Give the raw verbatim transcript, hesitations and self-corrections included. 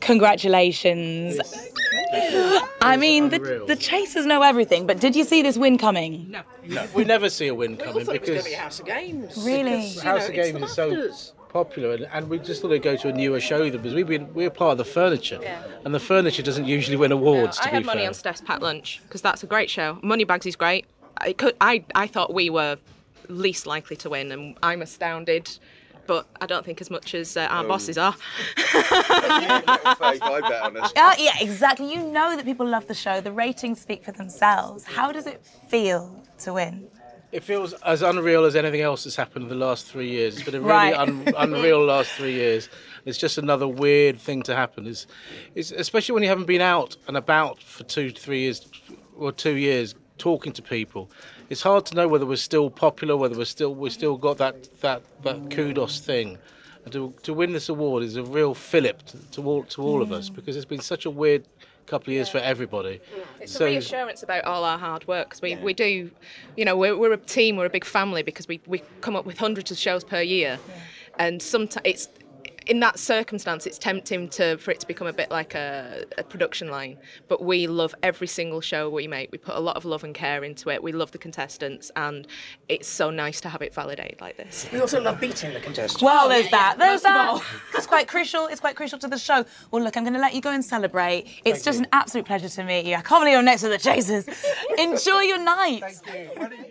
Congratulations. I mean, the, the chasers know everything, but did you see this win coming? No. No. We never see a win coming we because... It was going to be House of Games. Really? Because, House know, of Games is so popular, and, and we just thought we'd go to a newer show because we've been, we're part of the furniture, yeah. and the furniture doesn't usually win awards, no, to I be had money fair. on Steph's Packed Lunch, because that's a great show. Moneybags is great. I, could, I, I thought we were least likely to win, and I'm astounded. But I don't think as much as uh, our oh. bosses are. I bet on us. Uh, yeah, exactly. You know that people love the show. The ratings speak for themselves. How does it feel to win? It feels as unreal as anything else that's happened in the last three years. It's been a really right. un unreal last three years. It's just another weird thing to happen. It's, it's, especially when you haven't been out and about for two, three years, or two years, talking to people. It's hard to know whether we're still popular, whether we're still we still got that that, that kudos thing. And to to win this award is a real fillip to, to all to all mm. of us, because it's been such a weird couple of years yeah. for everybody. It's so, a reassurance about all our hard work, because we, yeah. we do, you know, we're, we're a team, we're a big family, because we, we come up with hundreds of shows per year, yeah. and sometimes it's in that circumstance, it's tempting to for it to become a bit like a, a production line. But we love every single show we make. We put a lot of love and care into it. We love the contestants, and it's so nice to have it validated like this. We also love beating the contestants. Well, there's that. There's that. It's quite crucial. It's quite crucial to the show. Well, look, I'm going to let you go and celebrate. It's Thank just you. an absolute pleasure to meet you. I can't believe I'm next to the Chasers. Enjoy your night. Thank you.